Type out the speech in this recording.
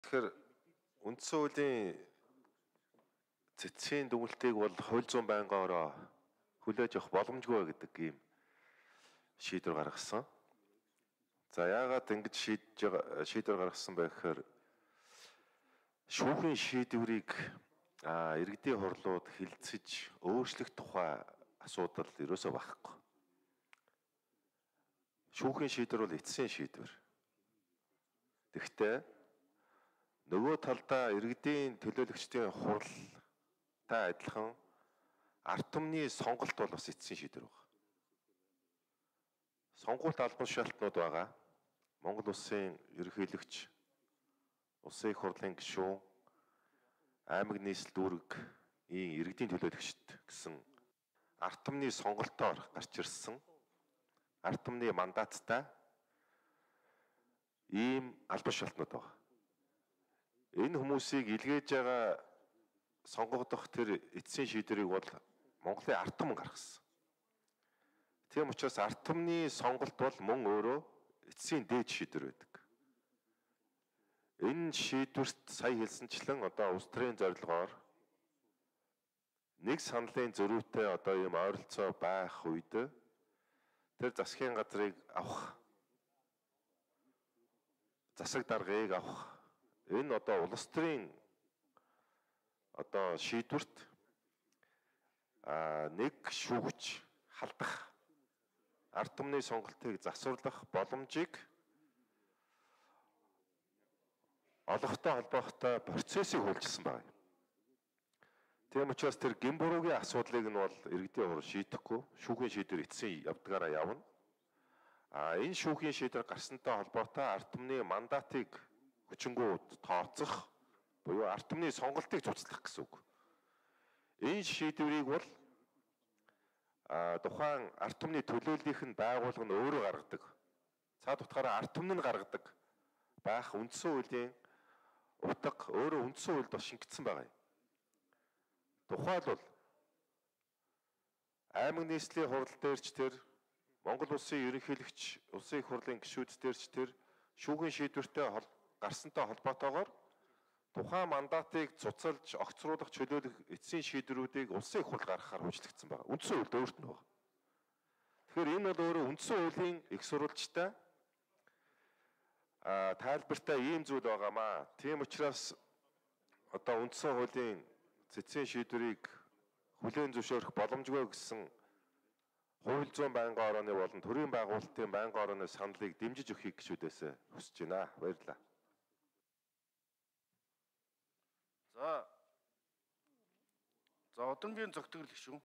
Тэгэхээр үндсэн хуулийн цэцгийн дүгнэлтийг бол хууль зүйн байнгаараа хүлээж авах боломжгүй гэдэг ийм шийдвэр гаргасан. За яагаад ингэж шийдвэр гаргасан бэ гэхээр шүүхийн шийдвэрийг иргэдийн хурлууд хилцэж өөрчлөх тухай асуудал ерөөсөө байхгүй. Шүүхийн шийдвэр бол эцсийн шийдвэр. Тэгэхдээ нөгөө талдаа иргэдийн төлөөлөгчдийн хуралтай адилхан ард түмний сонголт бол бас эцсийн шийдвэр байна. Сонгуульт албан тушаалтнууд байгаа. Монгол улсын ерөнхийлөгч, улсын их хурлын гишүүн, аймаг нийслэл дүүрэг иргэдийн төлөөлөгчд гэсэн ард түмний сонголтоор гарч ирсэн ард түмний мандаттай ийм албан тушаалтнууд байгаа. Энэ хүмүүсийг илгээж байгаа сонгогдох тэр эцсийн шийдвэрийг бол Монголын ард түмэн гаргасан. Тийм учраас ард түмний сонголт бол мөн өөрөө эцсийн дээд шийдвэр байдаг. Энэ шийдвэрт сая хэлсэнчлэн одоо улс төрийн зорилгоор нэг саналын зөрүүтэй одоо ийм ойролцоо байх үед тэр засгийн газрыг авах, засаг даргыг авах энэ одоо улс төрийн одоо шийдвэрт нэг шүүгч халдах ард түмний сонголтыг засварлах боломжийг олохтой холбоотой процессыг хуулжсан байна. Тийм учраас тэр гин буруугийн асуудлыг нь бол иргэдийн хурал шийдэхгүй, шүүхийн шийдвэр эцсийн явдгаараа явна. Энэ шүүхийн шийдвэр гарсантай холбоотой ард түмний мандатыг хүчингү тооцох буюу ард түмний сонголтыг цуцлах гэсэн үг. Энэ шийдвэрийг бол тухайн ард түмний төлөөллийнх нь байгууллага нь өөрөө гаргадаг. Цаад утгаараа ард түмэн нь гаргадаг байх үндсэн хуулийн утга өөрөө үндсэн хуульд бас шингэсэн байгаа юм. Тухайлбал аймаг нийслэлийн хурал дээрч тэр Монгол улсын ерөнхийлөгч, улсын их хурлын гишүүд дээрч тэр шүүхийн шийдвэртэй гарсантай холбоотойгоор тухайн мандатыг цуцалж огцруулах чөлөөлөх эцсийн шийдвэрүүдийг улсын их хурл гаргахаар хөгжлөгдсөн байна. Үндсэн хуульд өөрт нь байна. Тэгэхээр энэ бол өөрөө үндсэн хуулийн их сурвалжтай тайлбартай ийм зүйл байгаамаа. Тийм учраас одоо үндсэн хуулийн цэцгийн шийдвэрийг хүлээн зөвшөөрөх боломжгүй гэсэн хууль зүйн байнгын орооны болон төрийн байгуулалтын байнгын орооны саналыг дэмжиж өгөхийг гишүүдээс хүсэж байна. Баярлалаа. За удамжийн зөвтгөл гишүүн.